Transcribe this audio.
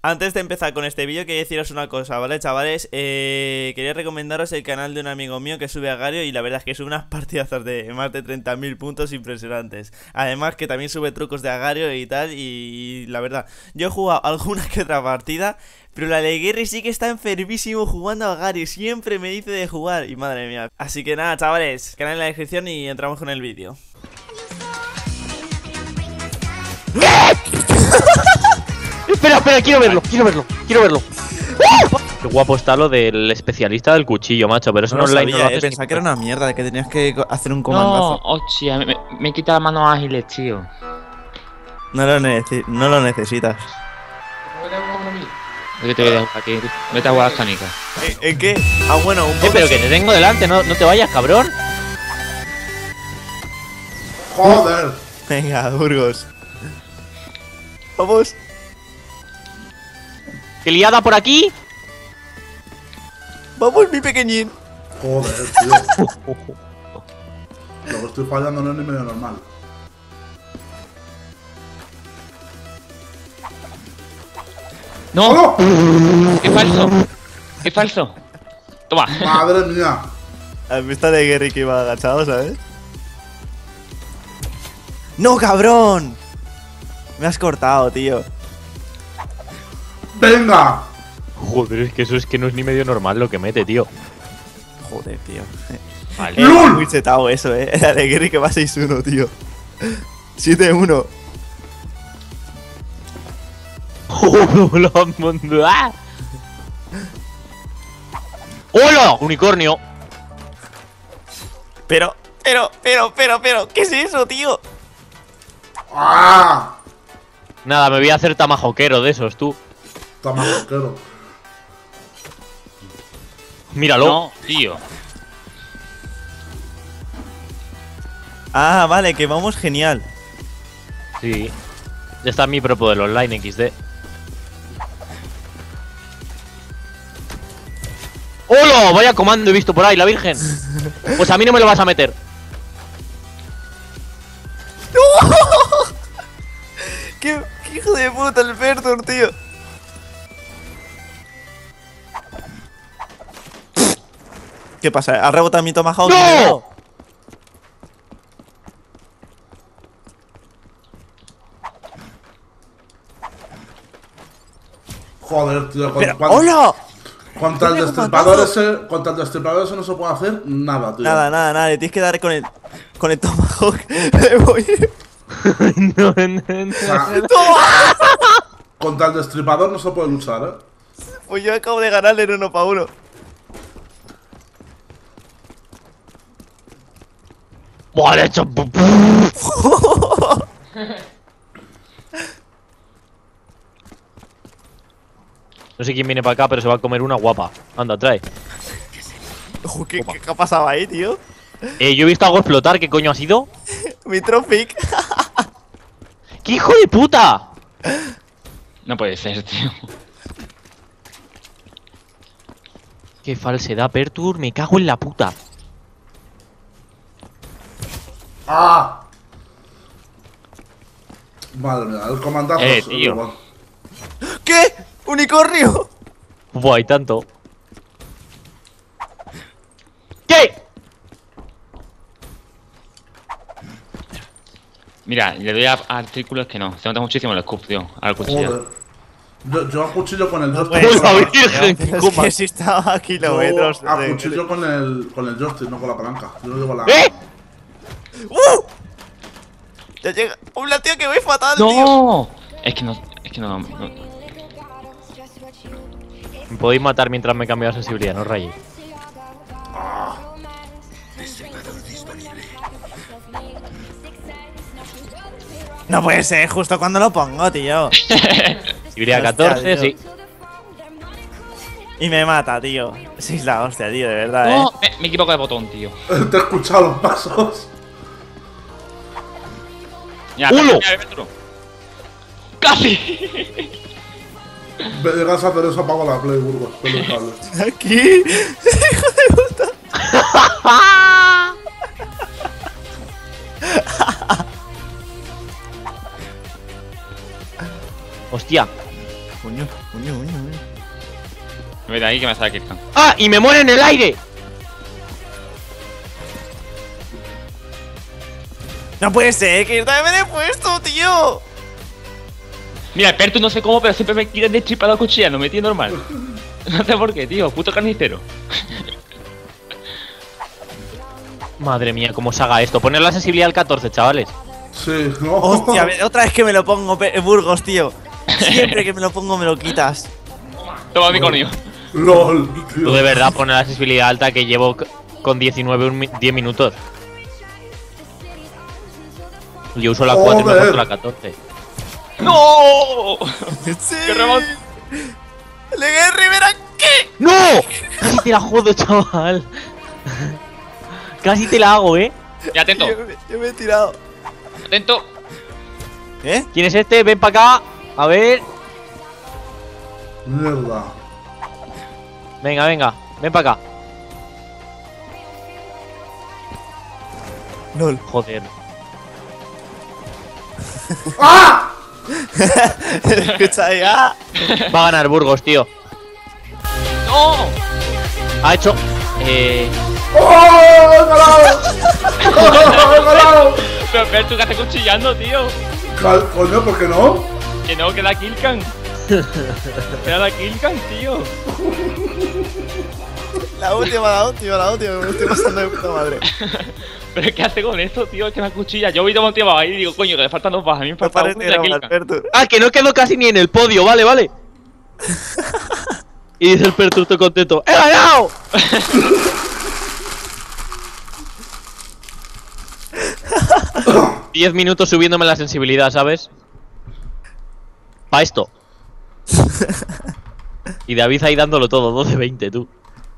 Antes de empezar con este vídeo quería deciros una cosa, ¿vale, chavales? Quería recomendaros el canal de un amigo mío que sube a Agario y la verdad es que sube unas partidazas de más de 30.000 puntos impresionantes. Además que también sube trucos de Agario y tal, y la verdad, yo he jugado alguna que otra partida, pero la de Gary sí que está enfermísimo jugando a Agario, siempre me dice de jugar y madre mía. Así que nada, chavales, canal en la descripción y entramos con el vídeo. Espera, quiero verlo. Qué guapo está lo del especialista del cuchillo, macho, pero eso no online no lo haces. Pensaba que era una mierda, de que tenías que hacer un No, comandazo. hostia, me he quitado las manos ágiles, tío. No lo necesitas. ¿Qué te voy a dejar aquí? Vete a jugar a las canicas. ¿En qué? Ah, bueno, un poco. Pero que te tengo delante, no te vayas, cabrón. Joder. Venga, Burgos. Vamos. ¿Qué liada por aquí? Vamos, mi pequeñín. Joder, tío. Lo que estoy fallando no es ni medio normal. ¡No! ¡Oh! ¡Qué falso! ¡Qué falso! Toma. Madre mía. ¿Has visto de Gary que iba agachado, sabes? ¡No, cabrón! Me has cortado, tío. ¡Venga! Joder, es que eso es que no es ni medio normal lo que mete, tío. Joder, tío. Vale. ¡Lul! Muy chetado eso, La de Gary que va 6-1, tío. 7-1. ¡Hola! ¡Unicornio! Pero, ¿qué es eso, tío? ¡Ah! Nada, me voy a hacer tamajoquero de esos, tú. Está más asqueroso. Míralo. No, tío. Ah, vale, que vamos genial. Sí. Ya está mi propio del online XD. ¡Hola! Vaya comando he visto por ahí, la virgen. Pues a mí no me lo vas a meter. ¿Qué hijo de puta el Bertor, tío? ¿Qué pasa? ¿Ha rebotado mi Tomahawk? ¡No! Joder, tío. Pero, ¡hola! Contra el ¿Qué destripador comandazo? ese. Contra el destripador ese no se puede hacer nada, tío. Nada, le tienes que dar con el Tomahawk. Me voy. No. O sea, contra el destripador no se puede luchar, Pues yo acabo de ganarle en 1 para 1. Buah, le he hecho. No sé quién viene para acá, pero se va a comer una guapa. Anda, trae. Ojo, ¿qué ha pasado ahí, tío? Yo he visto algo explotar, ¿qué coño ha sido? Mi Tropic. ¡Qué hijo de puta! No puede ser, tío. ¡Qué falsedad, Pertur! Me cago en la puta. ¡Ah! Madre mía, el comandazo es tío. igual. ¿Qué? ¡Unicornio! Buah, hay tanto. ¿Qué? Mira, le doy a artículos que no. Se nota muchísimo el scoop, tío. Al cuchillo. Joder. Yo a cuchillo con el No joystick. puede ¡Hola, ser, virgen! tío. ¿Cómo? Es que si estaba a kilómetros. Yo a cuchillo con el joystick, no con la palanca. Yo no llevo la. ¿Eh? Ya llega. ¡Hola, tío, que voy fatal, tío! ¡No! Es que no. Me podéis matar mientras me cambio la sensibilidad, no rayéis. No puede ser, justo cuando lo pongo, tío. Sensibilidad Hostia, 14, tío. sí. Y me mata, tío. Sí, es la hostia, tío, de verdad, No, me equivoco de botón, tío. Te he escuchado los pasos. Ya, ¡Uno! Arturo. ¡Casi! Me llegas a hacer eso, apago la Play, Burgos. Pelo el cable. Aquí. Hijo de puta. Hostia. coño, coño. Me voy de ahí que me sale Kirkan. ¡Ah! ¡Y me muere en el aire! No puede ser, que también me he puesto, tío. Mira, el Pertu no sé cómo, pero siempre me quieren de chip a la cuchilla, no me tío normal. No sé por qué, tío, puto carnicero. Madre mía, cómo se haga esto. Poner la sensibilidad al 14, chavales. Sí, no. Hostia, otra vez que me lo pongo, Burgos, tío. Siempre que me lo pongo me lo quitas. Toma mi corneo. LOL, Tú tío. de verdad poner la sensibilidad alta que llevo con 19 10 minutos. Yo uso la 4 y me he Joder. puesto la 14. ¡No! Sí. ¡Qué remonte! ¡Legué Rivera, qué! ¡No! Casi te la jodo, chaval. Casi te la hago, Ya, atento, Yo me he tirado. atento. ¿Eh? ¿Quién es este? Ven para acá. A ver. Mierda. Venga, venga. Ven para acá. LOL. Joder. ¡Ah! Escucha ahí, ¡ah! Va a ganar Burgos, tío. ¡No! Ha hecho. ¡Oh! ¡He ganado! ¡Oh, he ganado! Pero Pertu, ¿qué haces cuchillando, tío? Coño, ¿por qué no? Que no, queda Kilkan. Queda la Kilkan, tío. La última, me estoy pasando de puta madre. Pero ¿qué hace con esto, tío? Es que la cuchilla. Yo voy de motivado ahí y digo, coño, que le faltan 2 bajas. A mí me Me falta parece 1 y la Kilkan. Alberto. Ah, que no quedó casi ni en el podio. Vale, vale. Y dice el Perturto contento. ¡He ganado! Diez minutos subiéndome la sensibilidad, ¿sabes? Pa' esto. Y David ahí dándolo todo, 12-20, tú.